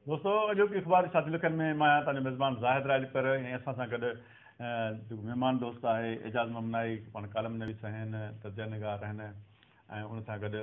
दोस्तों अॼोकी अख़बार शादी लिखनि में मां आहियां तव्हांजो मेज़बान ज़ाहिद राजकर ऐं असां सां गॾु जेको महिमान दोस्त आहे एजाज़ ममनाई पाण कालम नवीस आहिनि तजिया निगार आहिनि ऐं उन सां गॾु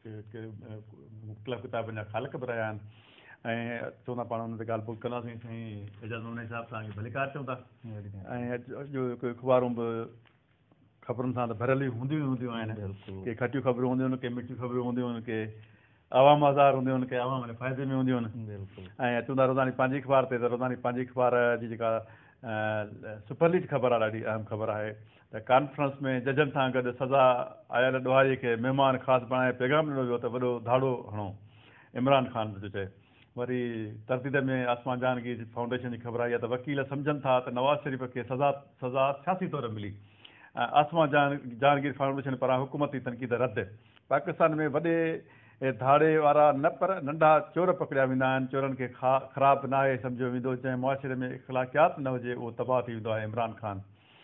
मुख़्तलिफ़ किताबनि जा ख़ालिक बि रहिया आहिनि ऐं चवंदा पाण हुन ते ॻाल्हि ॿोल कंदासीं साईं एजाज़ ममनाई साहिबु तव्हांखे भलीकार चऊं था ऐं अॼु अख़बारूं बि ख़बरुनि सां त भरियल ई हूंदियूं आहिनि के खटियूं ख़बरूं हूंदियूं आहिनि के मिठियूं ख़बरूं हूंदियूं आहिनि के आवाम आज़ार हूंदियूं आहिनि के आवाम फ़ाइदे में हूंदियूं आहिनि ऐं अचूं था रोज़ानी पंहिंजी अख़बार ते त रोज़ानी पंहिंजी अख़बार जी जेका सुपरलीड ख़बर आहे ॾाढी अहम ख़बर आहे त कॉन्फ्रेंस में जजनि सां गॾु सज़ा आयल ॾोहारीअ खे महिमान ख़ासि बणाए पैगाम ॾिनो वियो त वॾो धाड़ो हणो इमरान ख़ान जो चए वरी तरतीब में आसमान जहांगीर फाउंडेशन जी ख़बर आई आहे त वकील सम्झनि था त नवाज़ शरीफ़ खे सज़ा सियासी तौरु मिली आसमान जहांगीर फाउंडेशन पारां हुकूमती तनक़ीद रद्द पाकिस्तान में वॾे धाड़े वारा न पर नंढा चोर पकड़िया वेंदा आहिनि चोरनि खे ख़राबु नाहे सम्झियो वेंदो जंहिं मुआशिरे में इख़्लाक़ियात न हुजे उहो तबाह थी वेंदो आहे इमरान ख़ान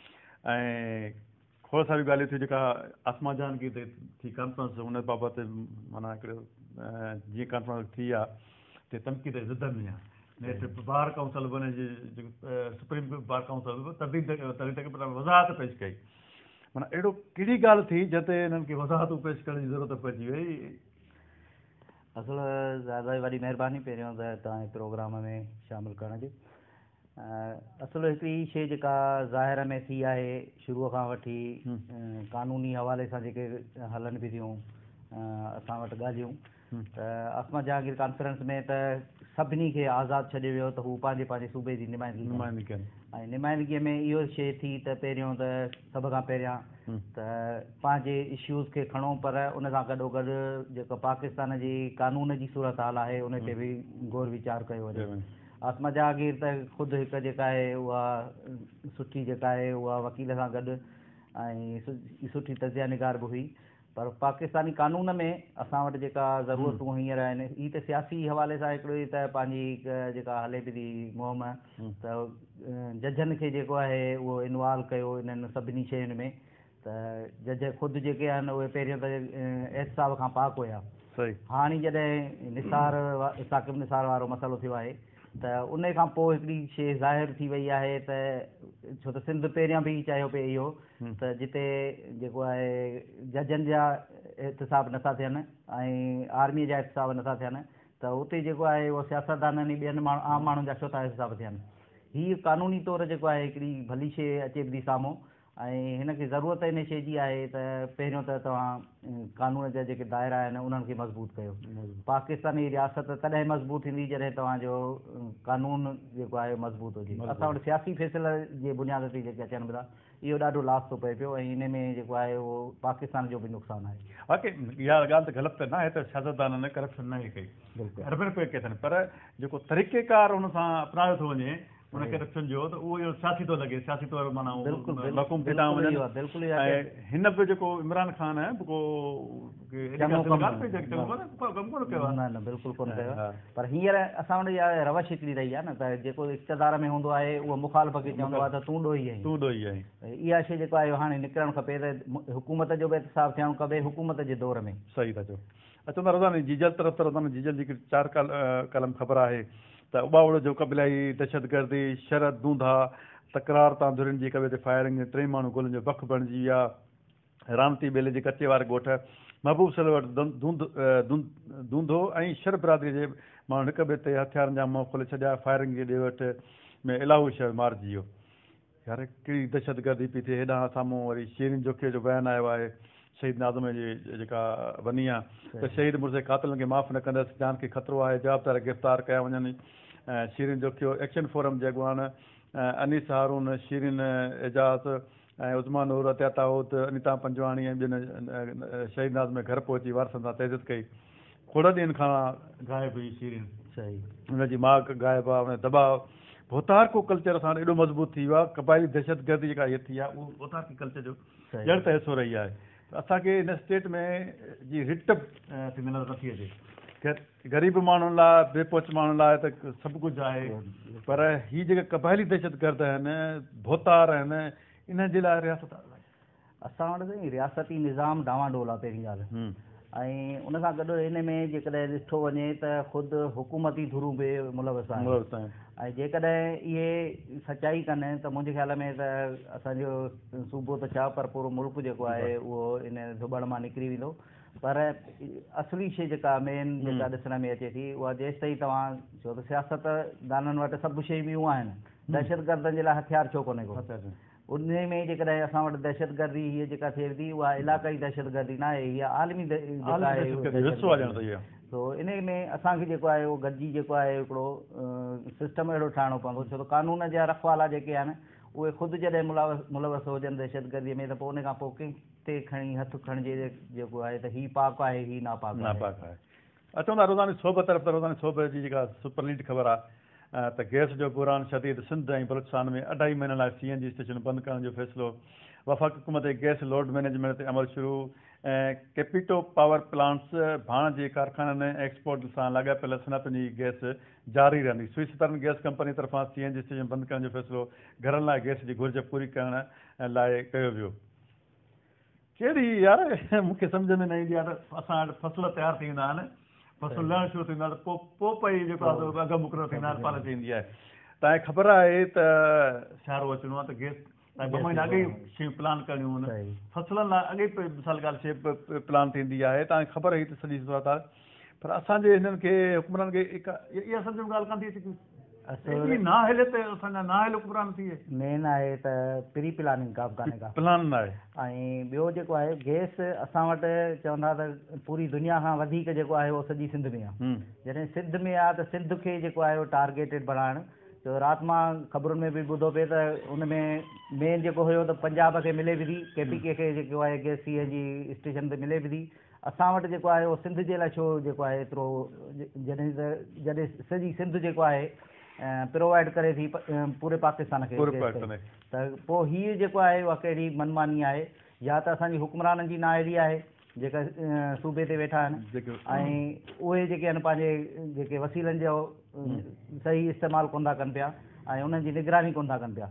ऐं खोड़ सारियूं ॻाल्हियूं थियूं जेका आसमान जहांगीर ते थी कॉन्फ्रेंस उन बाबति माना हिकिड़ो जीअं कॉन्फ्रेंस थी आहे ते तनक़ीद ज़िद में आहे नेठि बार काउंसिल बि हुनजी सुप्रीम बार काउंसिल बि तरीक़े पर वज़ाहत पेश कई माना अहिड़ो कहिड़ी ॻाल्हि थी जिते हिननि खे वज़ाहतूं पेश करण जी ज़रूरत पइजी वई असल ज़्यादा वॾी महिरबानी पहिरियों त तव्हांजे प्रोग्राम में शामिलु करण जी असल हिकिड़ी शइ जेका ज़ाहिर में थी आहे शुरूअ खां वठी क़ानूनी हवाले सां जेके हलनि बि थियूं असां वटि ॻाल्हियूं त आसमा जहांगीर कॉन्फ्रेंस में त सभिनी खे आज़ादु छॾियो वियो त हू पंहिंजे पंहिंजे सूबे जी निमाइंदगी कनि ऐं निमाइंदगीअ में इहो शइ थी त पहिरियों त सभ खां पहिरियां त पंहिंजे इश्यूज़ खे खणो पर उन सां गॾोगॾु जेको पाकिस्तान जी कानून जी सूरत हाल आहे उन ते बि गौर वीचार कयो वञे आसमा जहांगीर त ख़ुदि हिकु जेका आहे उहा सुठी जेका आहे उहा वकील सां गॾु ऐं सुठी तजिया निगार बि हुई पर पाकिस्तानी कानून में असां वटि जेका ज़रूरतूं हींअर आहिनि ही त सियासी हवाले सां हिकिड़ी त पंहिंजी जेका हले पई थी मुहिम त जजनि खे जेको आहे उहो इनवॉल्व कयो इन्हनि सभिनी शयुनि में त जज ख़ुदि जेके आहिनि उहे पहिरियों त एहतिसाब खां पाक हुया हाणे जॾहिं साक़िब निसार वारो मसइलो थियो आहे त उन खां पोइ हिकिड़ी शइ ज़ाहिर थी वई आहे त छो त सिंध पहिरियां बि चयो पिए इहो त जिते जेको आहे जजनि जा एहतिसाब नथा थियनि ऐं आर्मीअ जा एहतिसाब नथा थियनि त उते जेको आहे उहो सियासतदाननि ॿियनि आम माण्हुनि जा छो था एहतिसाब थियनि हीअ क़ानूनी तौर जेको आहे हिकिड़ी भली शइ अचे थी साम्हूं ऐं हिनखे ज़रूरत इन शइ जी आहे त पहिरियों त तव्हां कानून जा जेके दाइरा आहिनि उन्हनि खे मज़बूत कयो पाकिस्तानी रियासत तॾहिं मज़बूत थींदी जॾहिं तव्हांजो कानून जेको आहे मज़बूत हुजे असां वटि सियासी फ़ैसिला जे बुनियाद ते जेके अचनि पिया इहो ॾाढो लास थो पए पियो ऐं इन में जेको आहे उहो पाकिस्तान जो बि नुक़सानु आहे बाक़ी इहा ॻाल्हि त ग़लति त न आहे त सियासतदाननि करप्शन न कई अथनि पर जेको तरीक़ेकार हुन सां अपनायो थो वञे उन करप्शन जो त उहो इहो सियासी थो लॻे सियासी तौरु माना मक़ूम थी था वञनि ऐं हिन बि जेको इमरान ख़ान आहे बिल्कुलु कोन कयो पर हींअर असां वटि इहा रवश हिकिड़ी रही आहे न त जेको इक़्तिदार में हूंदो आहे उहो मुखालिफ़ खे चवंदो आहे त तूं ॾोही आहीं इहा शइ जेको आहे हाणे निकिरणु खपे त हुकूमत जो बि एहतिसाब थियणु खपे हुकूमत जे दौर में सही था चओ अचूं था रोज़ानी जीजल तरफ़ त रोज़ानी जीजल जी 4 कलम ख़बर आहे त उबावड़ो जो क़बिलाई दहशतगर्दी शरद दूंधा तकरार तां धुरियुनि जी कवे ते फायरिंग 3 माण्हू गोलियुनि जो बख बणिजी विया रामती ॿेले जे कचे वारे ॻोठ महबूब सलवट दूंधो ऐं शर बिरादरी जे माण्हू हिक ॿिए ते हथियारनि जा मुंहुं खोले छॾिया फायरिंग जी ॾे वठि में इलाहू शह मारिजी वियो यार कहिड़ी दहशतगर्दी पई थिए हेॾां साम्हूं वरी शीरिन जोखीअ जो बयानु आयो आहे शहीद नाज़म जी जेका वनी आहे त शहीद मुर्ज़े क़ातिलनि खे माफ़ न कंदसि जान खे ख़तरो आहे जवाबदार गिरफ़्तार कया वञनि शीरिन जोखियो एक्शन फोरम जे अॻुवान अनीस हारून शीरिन एजाज़ ऐं उज़मान नूर अतिया ताऊद अनीता पंजवाणी ऐं ॿियनि शहीद नाज़म घर पहुची वारसनि सां तहज़ीत कई खोड़ ॾींहंनि खां गाइबु हुई शीरिन सही हुनजी माउ गाइबु आहे हुन दॿाउ भोतारको कल्चर असां एॾो मज़बूत थी वियो आहे क़बाइली दहशतगर्दी जेका हीअ थी आहे उहो भोतारकी कल्चर जो ॼण त हिसो रही आहे असांखे हिन स्टेट में जी रिट थींदी नज़र नथी अचे ग़रीब माण्हुनि लाइ बेपोच माण्हुनि लाइ त सभु कुझु आहे पर हीअ जेके क़बाइली दहशतगर्द आहिनि भोतार आहिनि इन जे लाइ रियासत असां वटि रियासती निज़ाम डावाडोल आहे पहिरीं ॻाल्हि ऐं उन सां गॾु इन में जेकॾहिं ॾिठो वञे त ख़ुदि हुकूमती थ्रू बि मुलवस आहे ऐं जेकॾहिं इहे सचाई कनि त मुंहिंजे ख़्याल में त असांजो सूबो त छा पर पूरो मुल्क जेको आहे उहो इन धुॿण मां निकिरी वेंदो पर असली शइ जेका मेन जेका ॾिसण में अचे थी उहा जेसि ताईं तव्हां छो त सियासतदाननि वटि सभु शइ ॿियूं आहिनि दहशतगर्दनि जे लाइ हथियार छो कोन्हे को उन में जेकॾहिं असां वटि दहशतगर्दी हीअ जेका थिए थी उहा इलाक़ाई दहशतगर्दी न आहे हीअ आलमी तो इन में असांखे जेको आहे उहो गॾिजी जेको आहे हिकिड़ो सिस्टम अहिड़ो ठाहिणो पवंदो छो त कानून जा रखवाला जेके आहिनि उहे ख़ुदि जॾहिं मुलवस हुजनि दहशतगर्दीअ में त पोइ उन खां पोइ कंहिं ते खणी हथु खणिजे जेको आहे त हीउ पाक आहे हीउ नापाक आहे। अचूं था रोज़ानी सोभ तरफ़ त रोज़ानी सोभ जी जेका सुपर लीड ख़बर आहे त गैस जो बुरान शदीद सिंध ऐं बलूचिस्तान में 2.5 महीननि लाइ CNG स्टेशन बंदि करण जो फ़ैसिलो वफ़ाक़ी हुकूमत गैस लोड मैनेजमेंट ते अमल शुरू ऐं कैपिटो पावर प्लांट्स भाण जे कारखाननि एक्सपोर्ट सां लाॻापियल सनअतुनि जी गैस जारी रहंदी स्विस गैस कंपनी तरफ़ां CNG स्टेशन बंदि करण जो फ़ैसिलो घरनि लाइ गैस जी घुर्ज पूरी करण लाइ कयो वियो। कहिड़ी यार मूंखे सम्झ में न ईंदी आहे त असां वटि फसल तयारु थी वेंदा आहिनि फसल लहणु शुरू थींदो आहे त पोइ पई जेको आहे अघु मुक़ररु थींदा आहिनि पॉलिसी ईंदी आहे। तव्हांखे ख़बर आहे त सियारो अचिणो आहे त गैस तव्हां 2 महीना अॻे ई शयूं प्लान करणियूं आहिनि फसलनि लाइ अॻे ई मिसाल ॻाल्हि शइ प्लान थींदी आहे तव्हांखे ख़बर हुई त सॼी सूरत आहे पर असांजे हिननि खे हुकुमरान खे इहा सम्झ में ॻाल्हि कान थी अचे ना हले त असांजा ना हले हुकुमरान थिए मेन आहे त प्री प्लानिंग का कान्हे का प्लान न आहे ऐं ॿियो जेको आहे गैस असां वटि चवंदा त पूरी दुनिया खां वधीक जेको आहे उहो सॼी सिंध में आहे जॾहिं सिंध में आहे त सिंध खे जेको आहे उहो टारगेटेड बढ़ाइणु जो राति मां ख़बरुनि में बि ॿुधो पिए त उन में मेन जेको हुयो त पंजाब खे मिले बि थी KPK खे जेको आहे गैस CNG स्टेशन ते मिले बि थी असां वटि जेको आहे उहो सिंध जे लाइ छो जेको आहे एतिरो जॾहिं सॼी सिंध जेको आहे प्रोवाइड करे थी पूरे पाकिस्तान खे त पोइ हीअ जेको आहे उहा कहिड़ी मनमानी आहे या त असांजी हुकुमराननि जी नाअहली आहे जेका सूबे ते वेठा आहिनि ऐं उहे जेके आहिनि पंहिंजे जेके वसीलनि जो सही इस्तेमालु कोन था कनि पिया ऐं उन्हनि जी निगरानी कोन था कनि पिया।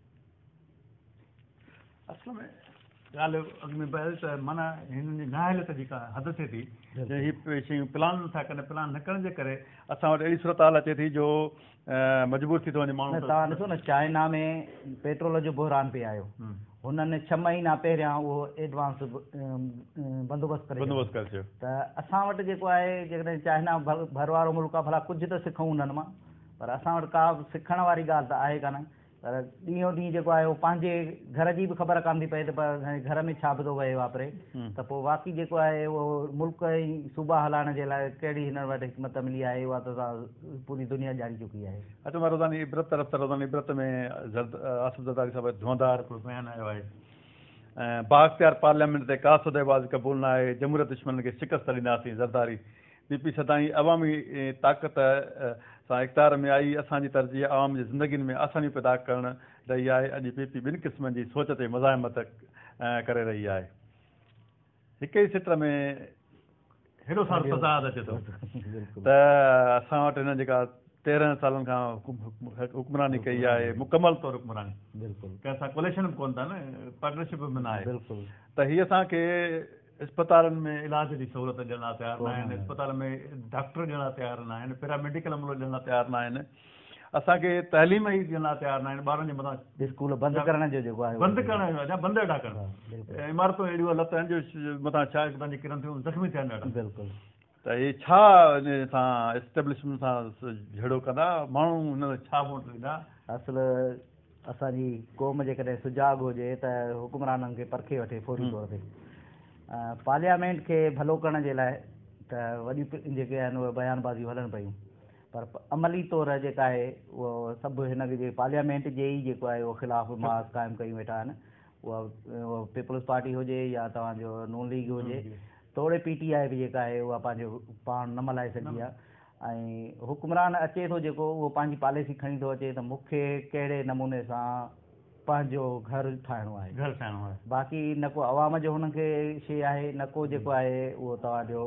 असल में ॻाल्हि अॻ में पए त माना हिननि जी नाअहलियत जेका हद थिए थी हीअ शयूं प्लान नथा कनि प्लान न करण जे करे असां वटि अहिड़ी सूरत हाल अचे थी जो मजबूर थी थो वञे माण्हू। तव्हां ॾिसो न चाइना में पेट्रोल जो बहरान पे आयो हुननि 6 महीना पहिरियां उहो एडवांस बंदोबस्तु करे छॾियो त असां वटि जेको आहे जेकॾहिं चाइना भर वारो मुल्क आहे भला कुझु त सिखूं उन्हनि मां पर असां वटि का सिखण वारी ॻाल्हि त आहे कान पर ॾींहों ॾींहुं जेको आहे उहो पंहिंजे घर जी बि ख़बर कान थी पए त पर घर में छा बि थो वहे वापरे त पोइ बाक़ी जेको आहे उहो मुल्क ऐं सूबा हलाइण जे लाइ कहिड़ी हिन वटि हिकमत मिली आहे उहा त पूरी दुनिया ॼाणी चुकी आहे। अच्छा मां रोज़ानी इबरत तरफ़ त रोज़ानी इबरत में आसिफ ज़रदारी साहिब धुआंधार हिकिड़ो बयानु आयो आहे ऐं बाख़्तियार पार्लियामेंट ते का सौदेबाज़ी क़बूल न आहे जमहूरियत दुश्मन खे शिकस्त ॾींदासीं ज़रदारी BP सदाईं अवामी ताक़त सां इक़्तिदार में आई असांजी तरजीह आवाम जी ज़िंदगियुनि में आसानी पैदा करणु रही आहे अॼु PP ॿिनि क़िस्मनि जी सोच ते मुज़ाहिमत करे रही आहे। हिक ई सिट में हेॾो सारो तज़ाद अचे थो त असां वटि हिन जेका 13 सालनि खां हुकुमरानी कई आहे मुकमल तौर हुकुमरानी कंहिंसां कोलेशन बि कोन था न पार्टनरशिप बि न आहे त हीअ असांखे अस्पतालनि में इलाज जी सहूलियत ॾियण लाइ तयारु न आहिनि अस्पताल में डॉक्टर ॾियण लाइ तयारु न आहिनि पैरामेडिकल अमलो ॾियण लाइ तयारु न आहिनि असांखे तइलीम ई ॾियण लाइ तयारु न आहिनि ॿारनि जे मथां स्कूल बंदि करण जो जेको आहे बंदि करण जो अञा बंदि वेठा कनि इमारतूं अहिड़ियूं लत आहिनि जो मथां छा पंहिंजी किरनि थियूं ज़ख़्मी थिया आहिनि बिल्कुलु त इहे छा इन सां एस्टेब्लिशमेंट सां झेड़ो कंदा माण्हू हिन छा वोट ॾींदा। असुलु असांजी क़ौम जेकॾहिं सुजाॻ हुजे त हुकुमराननि खे परखे वठे फौरी तौर ते पार्लियामेंट खे भलो करण जे लाइ त वॾियूं जेके आहिनि उहे बयानबाज़ियूं हलनि पियूं पर अमली तौर जेका आहे उहो सभु हिन जे पार्लियामेंट जे ई जेको आहे उहो ख़िलाफ़ु मास क़ाइमु कयूं वेठा आहिनि उहा पीपल्स पार्टी हुजे या तव्हांजो नून लीग हुजे तोड़े PTI बि जेका आहे उहा पंहिंजो पाण न मल्हाए सघी आहे ऐं हुकुमरान अचे थो जेको उहो पंहिंजी पॉलिसी खणी थो अचे त मूंखे कहिड़े नमूने सां पंहिंजो घर ठाहिणो आहे बाक़ी न को अवाम जो हुनखे शइ आहे न को जेको आहे उहो तव्हांजो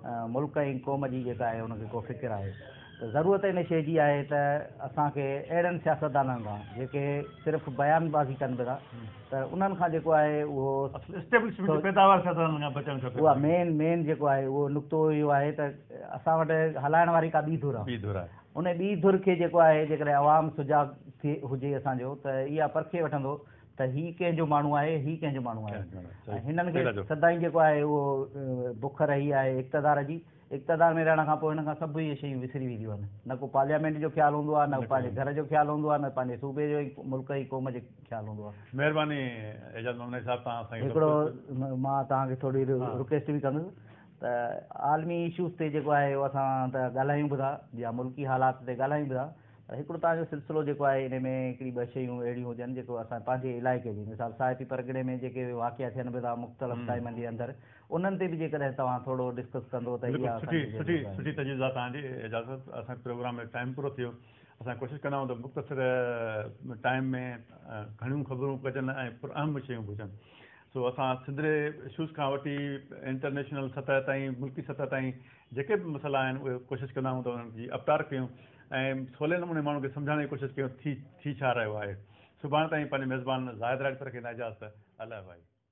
मुल्क ऐं क़ौम जी जेका आहे उनखे को फ़िकिर आहे त ज़रूरत इन शइ जी आहे त असांखे अहिड़नि सियासतदाननि खां जेके सिर्फ़ु बयानबाज़ी कनि पिया त उन्हनि खां जेको आहे उहो एस्टेब्लिशमेंट पैदावार खां बचणु खपे। उहा मेन जेको आहे उहो नुक़्तो इहो आहे त असां वटि हलाइण वारी का ॿी धुर आहे, उन ॿी धुर खे जेको आहे जेकॾहिं आवाम सुजाॻ थी हुजे असांजो त इहा परखे वठंदो त हीउ कंहिंजो माण्हू आहे, हीउ कंहिंजो माण्हू आहे। ऐं हिननि खे सदाईं जेको आहे उहो बुख रही आहे इक़्तदार जी, इक़्तदार में रहण खां पोइ हिन खां सभु इहे शयूं विसरी वेंदियूं आहिनि। न को पार्लियामेंट जो ख़्यालु हूंदो आहे, न पंहिंजे घर जो ख़्यालु हूंदो आहे, न पंहिंजे सूबे जो मुल्क जी क़ौम जो ख़्यालु हूंदो आहे। महिरबानी एजाज़ मोहम्मद साहब तव्हां असांखे हिकिड़ो मां तव्हांखे थोरी रिक्वेस्ट बि कंदुसि त आलमी इशूज़ ते जेको आहे उहो असां त ॻाल्हायूं बि था या मुल्की हालात ते ॻाल्हायूं बि था, पर हिकिड़ो तव्हांजो सिलसिलो जेको आहे इन में हिकिड़ी ॿ शयूं अहिड़ियूं हुजनि जेको असां पंहिंजे इलाइक़े जी मिसाल साहिबी परगिणे में जेके वाक़िया थियनि पिया था मुख़्तलिफ़ टाइमनि जे अंदरि उन्हनि ते बि जेकॾहिं तव्हां थोरो डिस्कस कंदो त इहा सुठी तजुज़ा तव्हांजी इजाज़त। असांजे प्रोग्राम में टाइम पूरो थियो, असां कोशिशि कंदा आहियूं त मुख़्तसिर टाइम में घणियूं ख़बरूं कजनि ऐं अहम शयूं हुजनि। सो असां सिंधरे इशूज़ खां वठी इंटरनेशनल सतह ताईं, मुल्की सतह ताईं जेके बि मसइला आहिनि उहे कोशिशि कंदा आहियूं त उन्हनि जी अवतार कयूं ऐं सवले नमूने माण्हुनि खे सम्झाइण जी कोशिशि कयूं थी छा रहियो आहे। सुभाणे ताईं पंहिंजे मेज़बान ज़ाहिद राजपर खे इजाज़त। अलाह भाई।